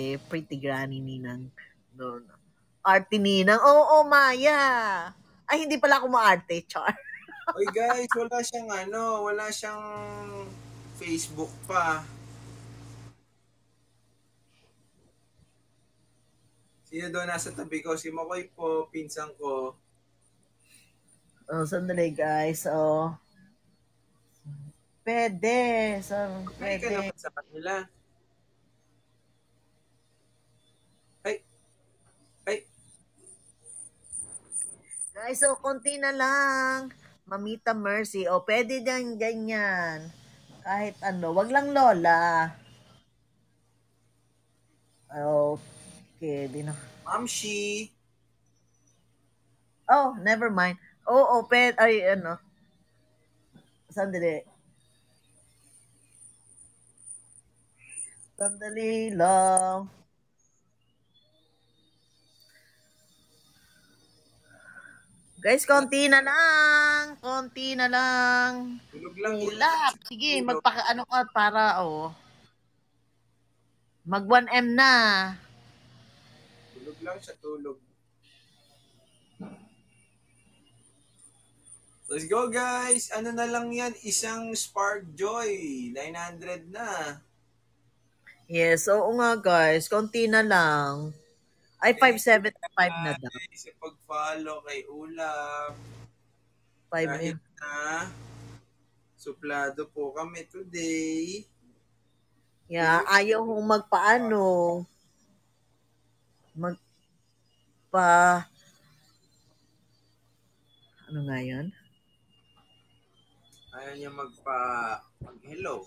arte, pretty granny ninang. No, no. Arte ninang. Oo, Maya. Ay, hindi pala ako maarte, Char. Oy guys, wala siyang Facebook pa. Sino daw nasa tabi ko? Si Makoy po, pinsan ko. Oh, sandali guys. Oh. Pwede. So, Ay ka pwede. naman sa kanila. Ay, ay, Guys, so konti na lang. Mamita Mercy. O, pwede din ganyan. Kahit ano. Wag lang lola. Okay, di na. Mamshi. Oh, never mind. Oo, pwede. Ay, ano. Sandali. Sandali lang. Guys, konti na lang. Konti na lang. Tulog lang. Ulap. Sige, Tulog. magpaka-ano ka para, oh. Mag 1M na. Tulog lang siya, tulog. Let's go guys! Ano na lang yan? Isang Spark Joy. 900 na. Yes, oo nga guys. Konti na lang. Ay, 575 na daw. Sa pag-follow kay Ulap. 5 Kahit na. na suplado po kami today. Yeah, ayaw kong magpaano. Ano nga yun? Ayaw niya mag-hello.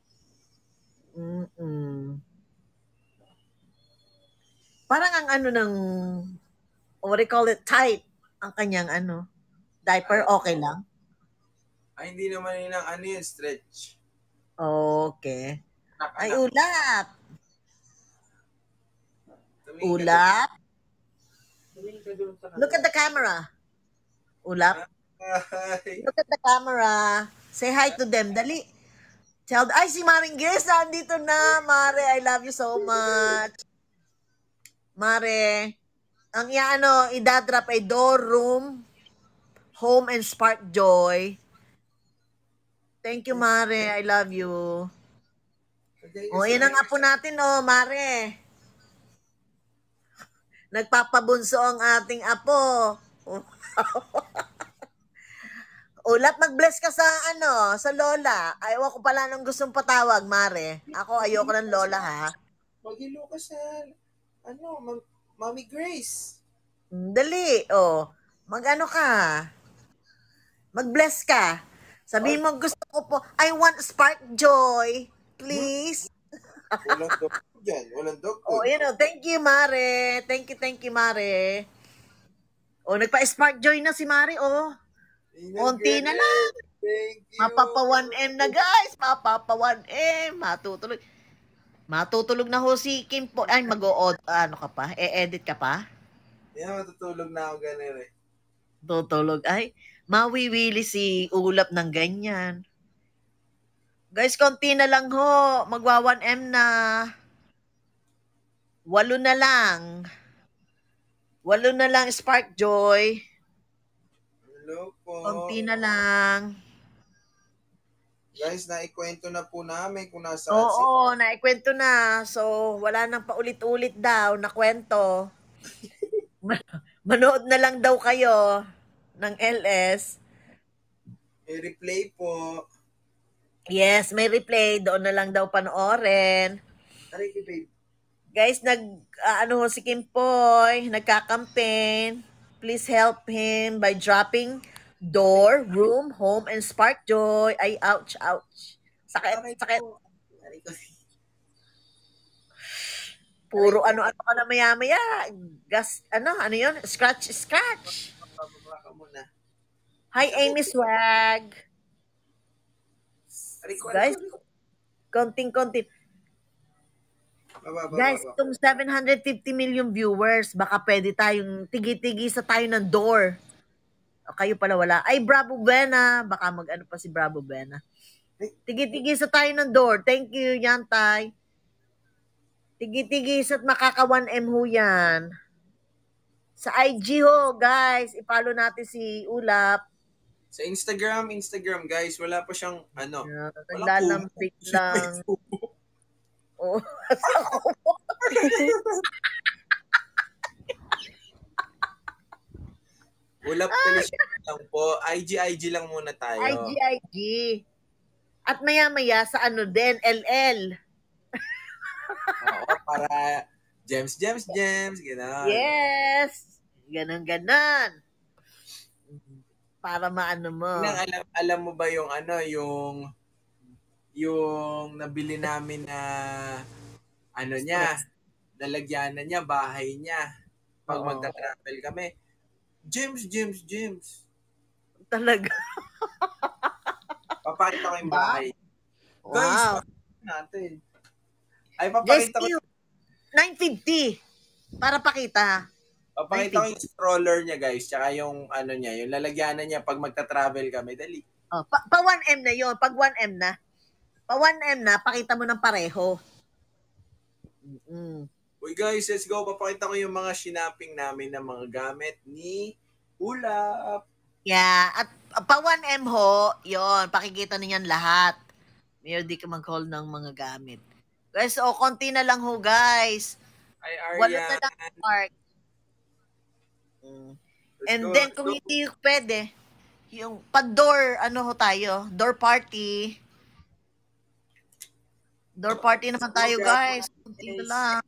Parang ang ano ng, what do you call it, tight. Ang kanyang ano, diaper, okay lang? Ay, hindi naman yun ang ano yun, stretch. Okay. Ay, Anak. ulap. Tumingin ka Ulap. Tumingin ka doon sa Look at the camera. Ulap. Hi. Look at the camera. Say hi to them. Dali. Tell, ay, si Maring Grace, nandito na. Mare, I love you so much. Mare, ang idadrop ay door room, home and spark joy. Thank you, Mare. I love you. O, yan ang apo natin, Mare. Nagpapabunso ang ating apo. Ulap, mag-bless ka sa sa lola. Ayaw ko pala nung gustong patawag, Mare. Ako, ayoko ng lola, ha? Maghilo ka sa, Mommy Grace. Dali, Mag-ano ka? Mag-bless ka. Sabihin mo, gusto ko po, I want spark joy. Please. Walang dog dyan. Walang dog. Thank you, Mare. Thank you, Mare. Nagpa-spark joy na si Mare, Konti na lang. Thank you. Mapapa 1M na, guys. Mapapa 1M. Matutulog na ho si Kim po. Ay, ano ka pa? E-edit ka pa? Yeah, matutulog na ako ganun eh. Tutulog. Ay, mawiwili si ulap ng ganyan. Guys, konti na lang ho. Magwa 1M na. 8 na lang. 8 na lang, Spark Joy. Hello po. Konti na lang. Guys, naikwento na po namin kung nasaan Oo, naikwento na. So, wala nang paulit-ulit daw na kwento. Manood na lang daw kayo ng LS. May replay po. Yes, may replay. Doon na lang daw panoorin. Aray, babe. Guys, si Kim Poy, nagka-campaign. Please help him by dropping door, room, home, and spark joy. Ay, ouch. Sakit. Puro ano ka na maya-maya. Gas, ano yun? Scratch. Bababa ka muna. Hi, Amy Swag. Guys, konting-konti. Guys, itong 750 million viewers, baka pwede tayong tigi-tigi sa tayo ng door. O, kayo pala wala. Ay, Bravo Buena. Baka mag-ano pa si Bravo Buena. Tigi-tigi sa tayo ng door. Thank you, Yantay. Tigi-tigis at makaka 1M ho yan. Sa IG ho, guys. I-follow natin si Ulap. Sa Instagram, guys, wala pa siyang, walang kumo. Naglalambik lang. Oh. Ulap Feliciano lang po. IG lang muna tayo. IG. At maya-maya sa ano din, LL. Oo, para gems, gano'n. Yes! Ganon. Para maano mo. Alam mo ba yung yung nabili namin na niya, lalagyanan niya, bahay niya. Pag magta-travel kami. Gems. Talaga. Papakita ko yung bahay. Wow. Guys, natin. Ay, papakita ko. 950. Para pakita. Papakita ko yung stroller niya, guys. Tsaka yung niya, yung lalagyanan niya pag magta-travel kami. Dali. Oh, pa 1M na yon. Pag 1M na. Pa 1M na, pakita mo ng pareho. Uy guys, let's go. Papakita ko yung mga shinaping namin na mga gamit ni Ulap. Yeah. At pa 1M ho, yon. Pakikita niyan lahat. Mayroon di ka mag-haul ng mga gamit. Guys, konti na lang ho, guys. Ay, Arya. Wala na lang park. And then, kung hindi pwede, yung pa-door, ho tayo? Door party. Door party naman tayo, guys. Kunti na lang.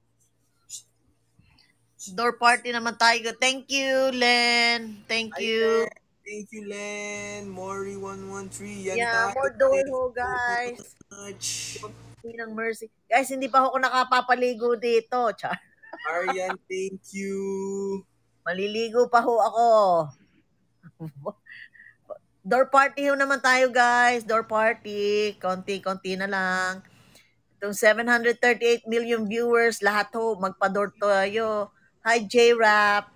Door party naman tayo. Thank you, Len. Thank you. Thank you, Len. Mori113. Yeah, more door ho, guys. Ng mercy. Guys, hindi pa ako nakapapaligo dito. Char. Aryan, thank you. Maliligo pa ho ako. Door party ho naman tayo, guys. Door party. Konti na lang. Itong 738 million viewers, lahat ho, magpa-door tayo. Hi, J-Rap.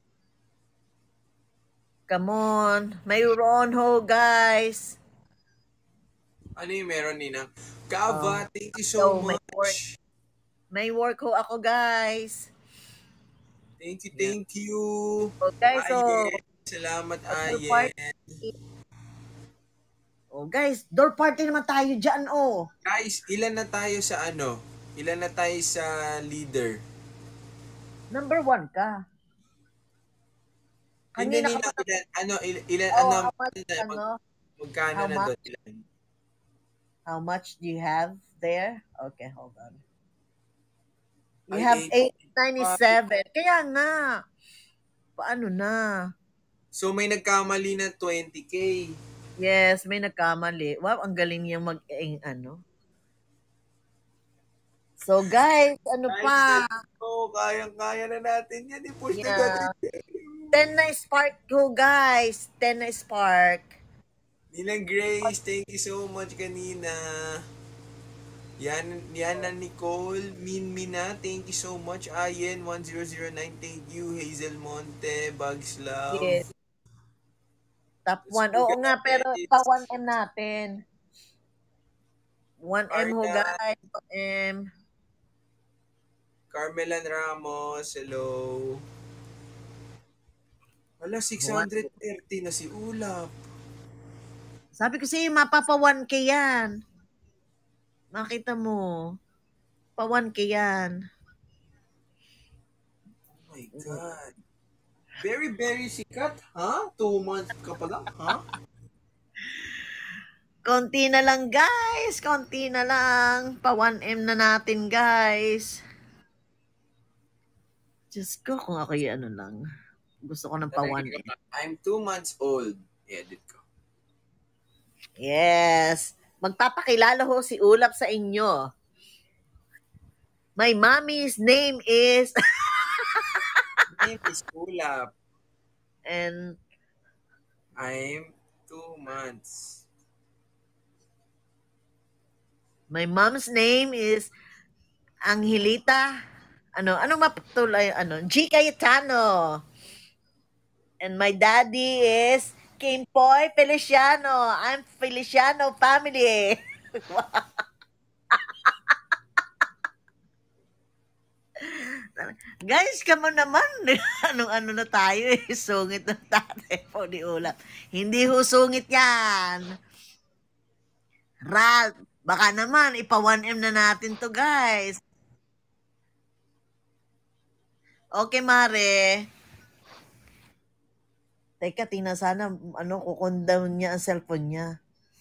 Come on. Mayroon ho, guys. Ano yung meron, Nina? Kava, thank you so much. May work ho ako, guys. Thank you. Okay, so salamat, Ayen. Guys, door party naman tayo dyan, Guys, ilan na tayo sa Ilan na tayo sa leader? Number 1 ka. Kanina ka magkano na doon? Ilan? How much do you have there? Okay, hold on. You have 897. Kaya nga. Paano na? So, may nagkamali na 20K. Yes, may nagkamali. Wow, ang galing niyang So, guys, pa? Oh, kayang-kaya na natin yan. I-push na natin. 10 na spark ko, guys. 10 na spark. Ninang Grace, thank you so much kanina. Yan na Nicole, Minmina, thank you so much. Ayen 1009, thank you. Hazel Monte, Bugs Love. Yes. Top 1. Oo nga, pero pa 1M natin. 1M ho, guys. 1M. Carmelan Ramos, hello. Wala, 630 na si Ulap. Sabi ko sa'yo, mapapa 1K yan. Makita mo. Pa 1K yan. Oh my God. Very, very sikat, ha? 2 months ka pa lang, ha? Konti na lang, guys. Konti na lang. Pa 1M na natin, guys. Diyos ko, kung ako yung lang. Gusto ko ng pa 1M. I'm 2 months old. Edit ko. Yes. Magpapakilala ho si Ulap sa inyo. My mommy's name is... name is Ulap. And... I'm 2 months. My mom's name is Angelita. Ano mapatuloy? G. Cayetano. And my daddy is Kimpoy Feliciano. I'm Feliciano family. Guys, kamo naman. Anong-ano na tayo eh. Sungit na tatay po ni Ulap. Hindi ho sungit yan. Ralph, baka naman, ipa 1M na natin to, guys. Okay, Mare. Teka, tingnan sana, kukondown niya ang cellphone niya.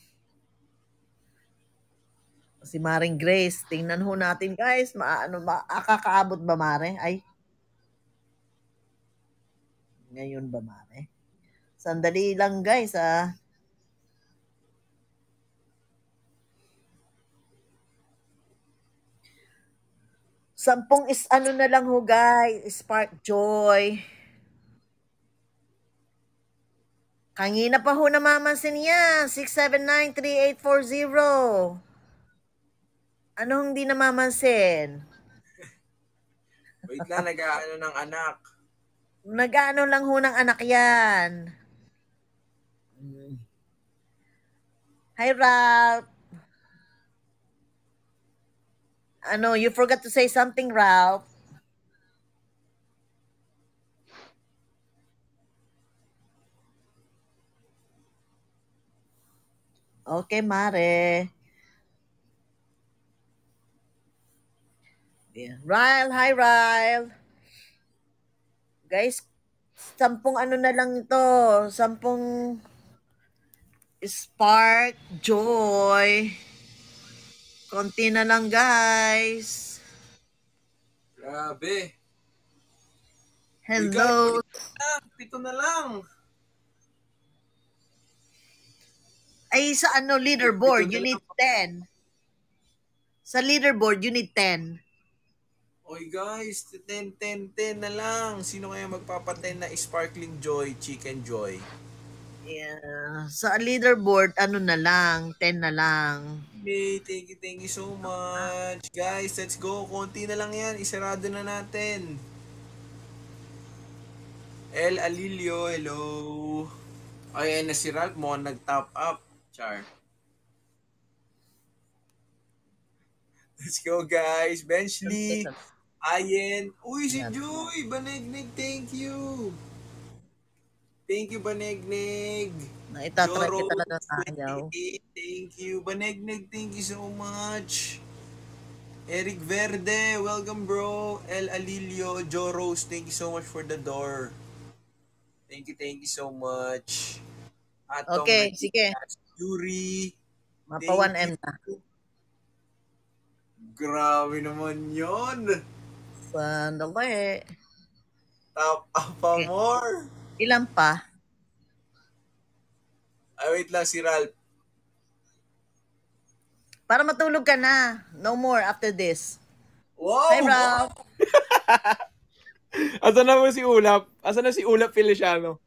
Si Maring Grace, tingnan ho natin, guys. Akakaabot ba, Mare? Ay. Ngayon ba, Mare? Sandali lang, guys, ah. Sampung is ano na lang ho, guys. Spark Joy. Kanina pa ho namamansin niya. 679-3840. Ano hindi namamansin? Wait lang, nag-aano ng anak. Nag-ano lang ho ng anak yan. Hi, Ralph. You forgot to say something, Ralph. Okay, Mare. Yeah. Ryle, hi, Ryle. Guys, 10 ano na lang ito. 10 Spark Joy. Konti na lang, guys. Grabe. Hello. Pito na lang. Ay, sa leaderboard, you need 10. Sa leaderboard, you need 10. Oy guys, 10 na lang. Sino kaya magpapaten na Sparkling Joy, Chicken Joy? Yeah. Sa leaderboard, na lang, 10 na lang. Okay, thank you so much. Guys, let's go. Konti na lang yan. Isarado na natin. El Alilio, hello. Ay, na si Ralph mo, nag-top up. Char. Let's go, guys. Benchley. Ayen. Uy, si Joy. Banegnig, thank you. Thank you, Banegnig. Itatry kita na tayo. Thank you. Banegnig, thank you so much. Eric Verde, welcome bro. El Alilio, Joe Rose, thank you so much for the door. Thank you so much. Atong okay, sige. Yuri. Mapa 1M na. Grabe naman yon. Sandali. Top up pa more. Ilan pa? Ay, wait lang si Ralph. Para matulog ka na. No more after this. Wow! Hi, Ralph. Asan na mo si Ulap? Asan na si Ulap Feliciano?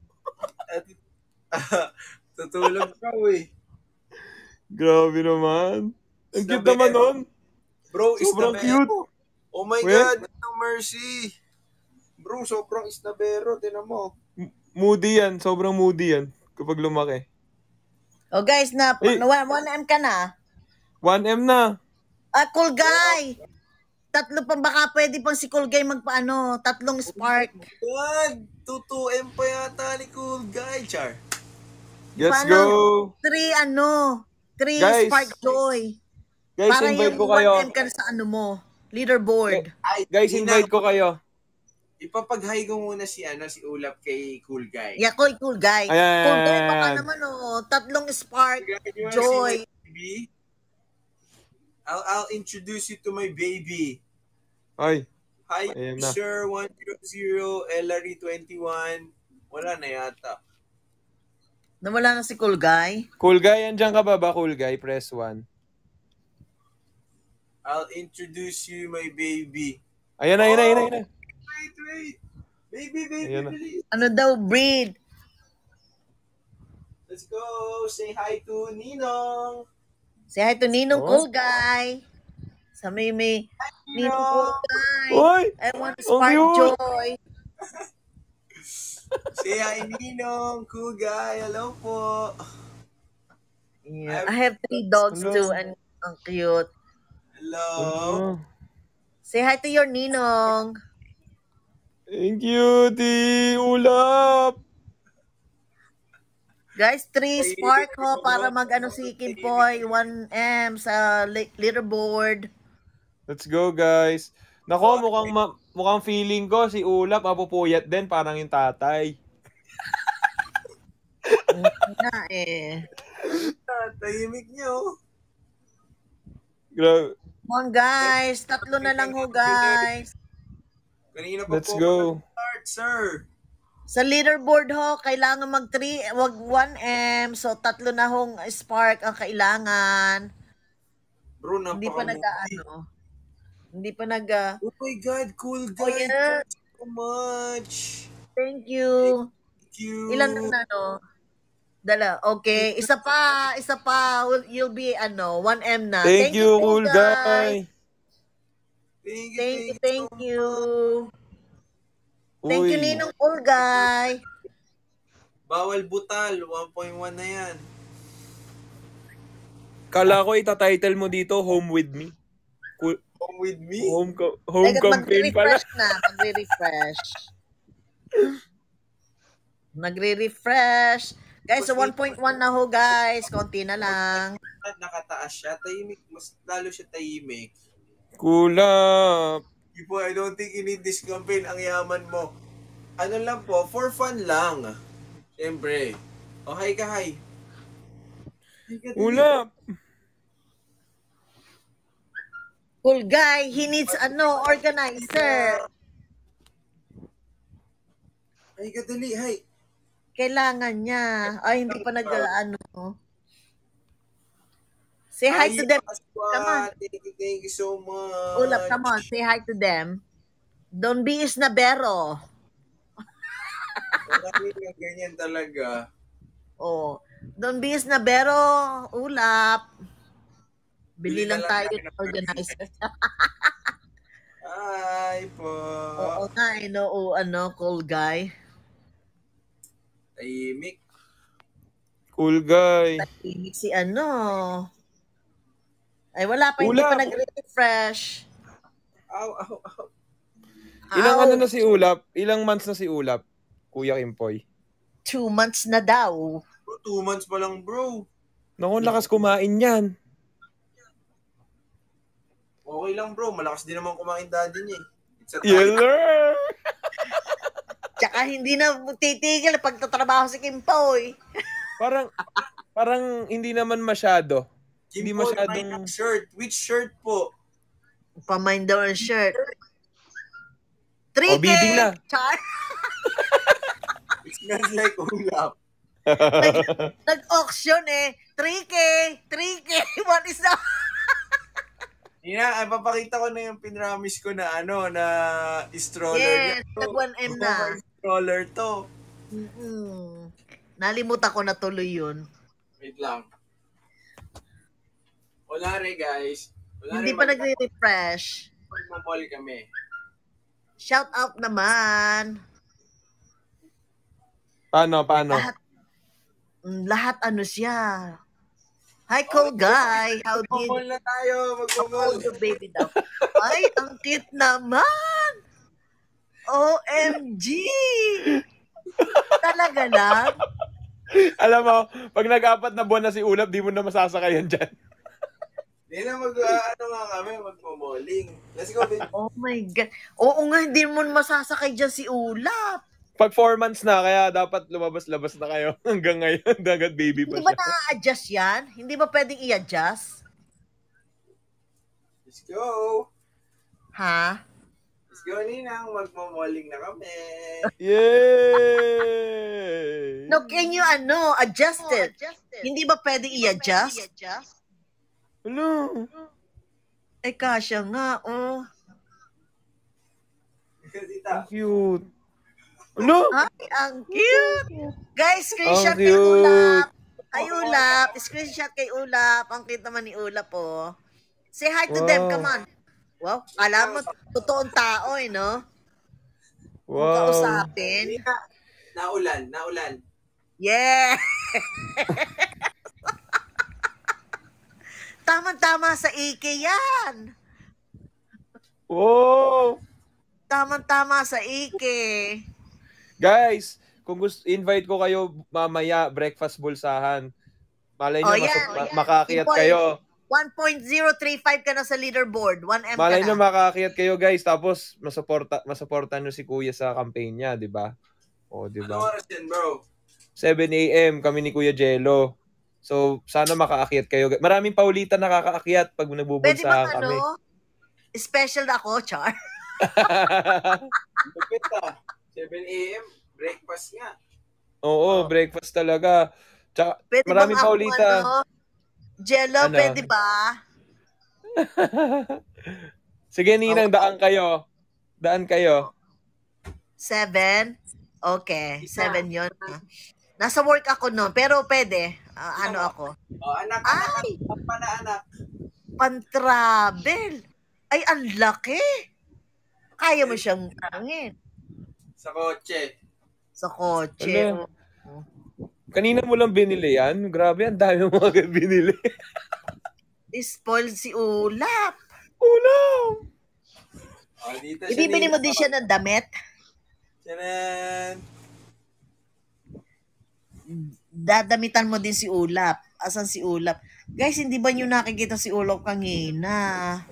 Tutulog ka, eh. Grabe naman. Ang cute naman nun. Bro, sobrang cute. Oh my God, no mercy. Bro, sobrang isnabero. Tinan mo. Moody yan. Sobrang moody yan. Kapag lumaki. Oh guys, 1M ka na. 1M na. Cool guy. Tatlo pa baka pwede pang si Cool Guy magpaano. 3 spark. God, 2M pa yata ni Cool Guy, Char. Let's go. 3 spark joy. Guys, para invite yung ko kayo. 1M ka sa leaderboard. Guys, invite ko kayo. Ipapag-hi ko muna si Ulap kay Cool Guy. Yeah, Cool Guy. Ayan. Cool Guy baka naman 3 spark joy. I'll introduce you to my baby. Ay. Hi, Sir 100 Ellery 21. Wala na yata. Nawala na si Cool Guy. Cool Guy, andyan ka ba, Cool Guy? Press 1. I'll introduce you my baby. Ayan. Wait. Baby, please. Ano daw, breed? Let's go. Say hi to Ninong. Say hi to Ninong Cool Guy. Sa may Ninong Cool Guy. Oy! I want to spark joy. Say hi, Ninong. Cool Guy. Hello po. Yeah. I have 3 dogs too and ang cute. Hello. Say hi to your Ninong. Thank you, Di Ulap. Guys, 3 spark ho para mag-ano si Kimpoy, 1M sa leaderboard. Let's go, guys. Nako, mukhang feeling ko si Ulap mapupuyat din parang yung tatay. Na eh. Tahimik niyo. Grabe. Come on guys, 3 na lang ho guys. Kanina pa Let's po go. start, sir. Sa leaderboard ho, kailangan mag-3, wag 1M. So, 3 na hong spark ang kailangan. Bro, Hindi pa nag-ano. Hindi pa nag... Oh my God, cool Oh, guy. yeah. Thank you so much. Thank you. Thank you. Ilan na no? Dala. Okay. Isa pa. You'll be 1M na. Thank you, cool guys. guy. Thank you. Thank you, Ninong Cool Guy. Bawal butal. 1.1 na yan. Kala ko itatitle mo dito, Home With Me. Cool. Home with me? Home campaign pala. Magre-refresh. Guys, so 1.1 na ho guys. Konti na lang. Nakataas siya. Tahimik. Mas lalo siya tahimik. Kulap. Po, I don't think you need this campaign. Ang yaman mo. Ano lang po, for fun lang. Siyempre. Oh, hi ka, hi. Ulap. Cool guy, he needs organizer. Hi ka, dali, hi. Kailangan niya. Ay, hindi pa Say hi to them. Come on. Thank you so much. Ulap, come on. Say hi to them. Don't be isnabero. Ganyan talaga. Oh. Don't be isnabero. Ulap. Bili lang tayo ng organizer. Hi po. Oo nga, cool guy. Tahimik. Cool guy. Tahimik si Ay, wala pa, hindi pa nag-refresh. Ow. Ilang na si Ulap? Ilang months na si Ulap, Kuya Kimpoy? 2 months na daw. Bro, 2 months pa lang, bro. Naku, lakas kumain yan. Okay lang, bro. Malakas din naman kumain daddy niya. It's a Yeller! Tsaka hindi na titigil pagtatrabaho si Kimpoy. Parang hindi naman masyado. Hindi masyadong... shirt. Which shirt po? Pamind daw ang shirt. 3K! bidding na. Char! It smells like ulap. Nag-auction 3K! 3K! What is that? Papakita ko na yung pinramis ko na na stroller. Yes, nag-1M na. Stroller to. Nalimutan ko na tuloy yun. Wait lang. Wala rin, guys. Hindi pa nagre-refresh. Mag-mall kami. Shout out naman. Paano? Lahat siya. Hi, cool guy. How do you... Mag-mall na tayo. Mag-mall. Oh, baby daw. Ay, ang cute naman. OMG. Talaga lang? Alam mo, pag nag-4 na buwan na si Ulap, di mo na masasakayan dyan. Hindi na mag-malling. Let's go, baby. Oh my God. Oo nga, hindi mo masasakay dyan si Ulap. Pag 4 months na, kaya dapat lumabas-labas na kayo hanggang ngayon. Dagat baby pa Hindi ba siya. na-adjust yan? Hindi ba pwedeng i-adjust? Let's go. Ha? Let's go, Ninang. Mag-malling na kami. Yay! No, can you adjust it? Hindi ba pwedeng i-adjust? Hello. Eh, kasya nga, Tita. Cute. Hello? Ay, ang cute. Guys, screenshot Ang kay cute. Ulap. Ay, Ulap. Screenshot kay Ulap. Ang cute naman ni Ulap, Say hi to them, come on. Wow, alam mo, totoong tao, no? Wow. Kausapin. Naulan. Yeah! Tama-tama sa IK yan. Wow. tamang-tama sa Ike. Guys, kung gusto, invite ko kayo mamaya, breakfast bulsahan. Malay nyo, makakiyat Kimpoy, kayo. 1.035 ka na sa leaderboard. 1M Malay ka nyo, na. makakiyat kayo, guys. Tapos, masuporta nyo si Kuya sa campaign niya, di ba? O, di ba? Ano oras yan, bro? 7 a.m. kami ni Kuya Jello. So, sana makaakyat kayo. Maraming paulitan nakakaakyat pag Pwede nagbubulsahan bang kami. special na ako, Char? Lupit 7 a.m. Breakfast nga. Oo, breakfast talaga. Tsaka, Pwede maraming bang ako, paulitan. Jello, Ano? pwede ba? Sige, Ninang, daan kayo. Daan kayo. 7? Okay, 7 yun. Nasa work ako no, pero pwede. Ano ako? Anak, Ay! anak. Pan-travel. Ay, ang laki. Kaya mo siyang tangin. Sa kotse. Sa kotse. Ano? Kanina mo lang binili yan? Grabe, ang dami mo agad binili. Spoil si Ulap. Ulam! Dito Ibibili mo din siya ng damit? Tiyanan! Dadamitan mo din si Ulap. Asan si Ulap? Guys, hindi ba nyo nakikita si Ulap kanina?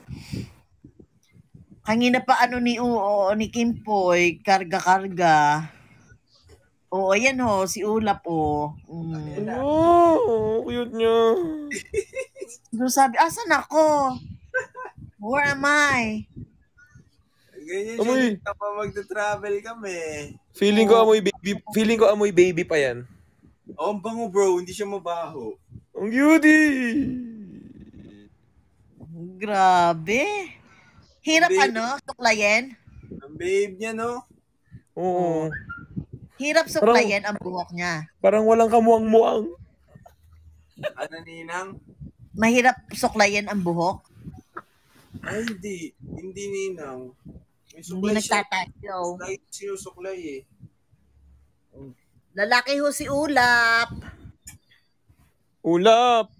Kanina pa ni Kimpoy, karga-karga. Oo, ayan ho, si Ulap Cute niya. So sabi, asan ako? Where am I? Ganyan Amoy. siya kapag magta-travel kami. Feeling ko amoy baby pa yan. Ang bango bro, hindi siya mabaho. Ang cutie! Grabe. Hirap Babe. suklayin? Ang babe niya, no? Oo. Hirap suklayin ang buhok niya. Parang walang kamuang-muang. Ano, Ninang? Mahirap suklayin ang buhok. Ay, hindi. Hindi, Ninang. May Hindi suklay siya. nagtatayo. Suklay, sinusuklay eh. Lalaki ho si Ulap. Ulap!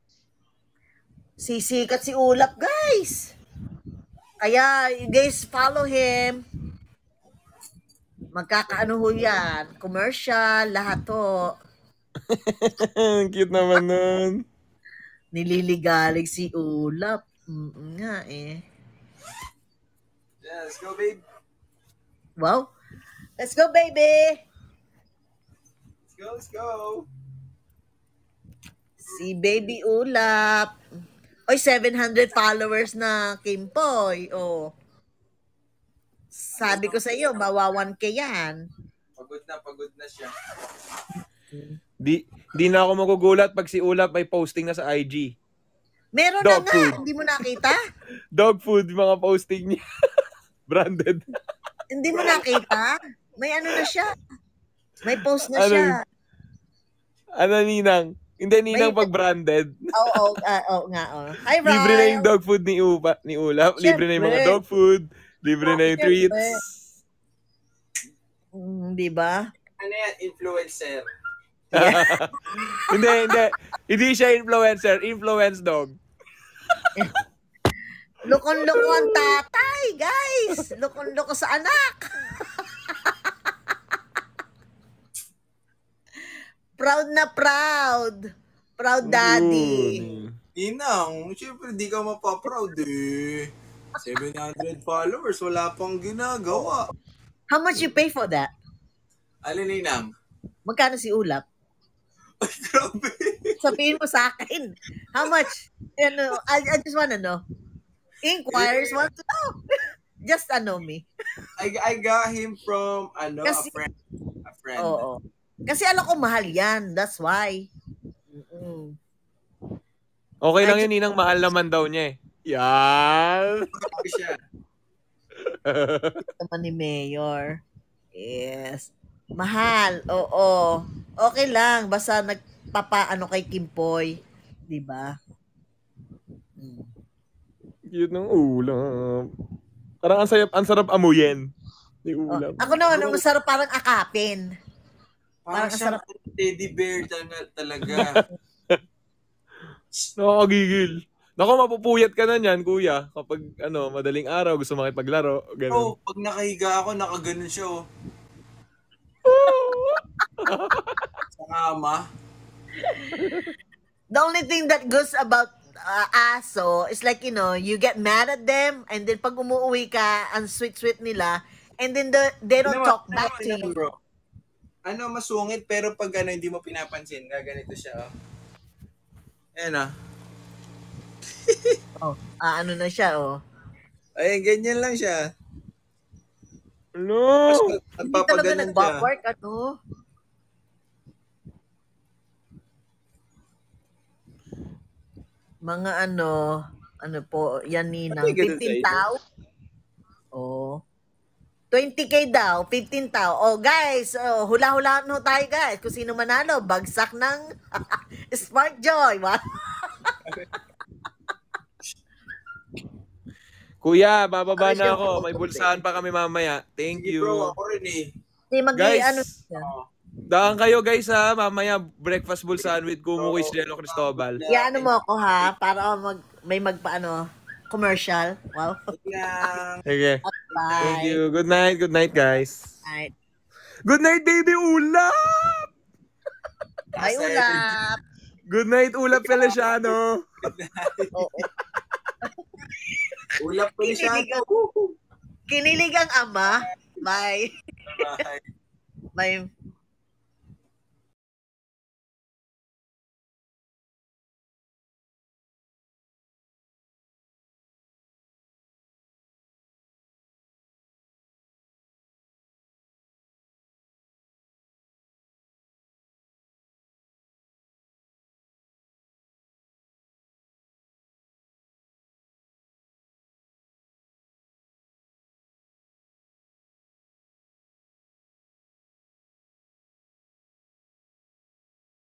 Sisikat si Ulap, guys. Kaya, guys, follow him. Magkakaano ho yan. Commercial, lahat ho. Cute naman nun. Nililigalig si Ulap. Nga eh. Yeah, let's go, babe. Wow. Let's go, baby. Let's go. Si Baby Ulap. Oy, 700 followers na Kimpoy. Oh. Sabi ko sa iyo, mawa 1K yan. Pagod na siya. Di na ako magugulat pag si Ulap may posting na sa IG. Meron Dog na nga. food. Hindi mo nakita? Dog food, mga posting niya. Branded. Hindi mo nakita? May ano na siya. May post na Ano siya. Ano, Ninang? Hindi, Ninang, May- pag branded. Oo, nga. Hi, Ryan. Libre na yung dog food ni Ulap. Libre na yung mga Syempre. dog food. Libre na yung Syempre. treats. Di ba? Ano yan? Influencer. Hindi. Hindi siya influencer. Influence dog. Lukon-loko ang tatay, guys. Lukon-loko sa anak. Proud na proud. Proud daddy. Ninang, syempre di ka mapaproud eh. 700 followers, wala pang ginagawa. How much you pay for that? Alin, Ninang? Magkano si Ulap? Ay, grabe. Sabihin mo sa akin. How much? I just wanna know. Inquires want to know. Just me. I got him from, Kasi- a friend. A friend. Oo. Kasi alam ko mahal yan. That's why. Mm-mm. Okay lang yun, Ninang. Mahal naman daw niya eh. Yan. Grabe siya. Naman ni Mayor. Yes. Mahal. Oo. Okay lang. Basta nagpapaano kay Kimpoy. Diba? Cute ng ulam. Parang ang sarap amuyin ni ulam. Ako naman, ang masarap parang akapin. Parang Parang siyang teddy bear talaga. Nakakagigil. Naku, mapupuyat ka na niyan, kuya. Kapag, madaling araw, gusto makipaglaro. Ganun. Pag nakahiga ako, nakaganon siya, oh. Sa kama. The only thing that goes about aso is like, you get mad at them, and then pag umuwi ka, ang sweet-sweet nila, and then they don't talk back to you. Bro. Masungit, pero pag hindi mo pinapansin, gaganito siya, oh. Ayan, Ano na siya, oh. Ay, ganyan lang siya. No! Hindi talaga nag-backward, Mga po, yan ninang, 15 tao. Oh. 20K daw, 15 tao. Oh, guys, hula-hulaan ho tayo, guys. Kung sino manalo, bagsak ng Spark Joy. Kuya, bababa na ako. May bulsahan pa kami mamaya. Thank you. Bro, ako rin eh. Guys, daan kayo guys ha. Mamaya breakfast bulsahan with Kumukoy Cielo Cristobal. Mo ako ha, para may commercial. Wow. Okay. Bye. Thank you. Good night guys. Night. Good night, baby Ulap! Bye, Ulap! Good night, Ulap Feliciano! Ulap Feliciano! Kinilig ang ama. Bye. Bye. Bye.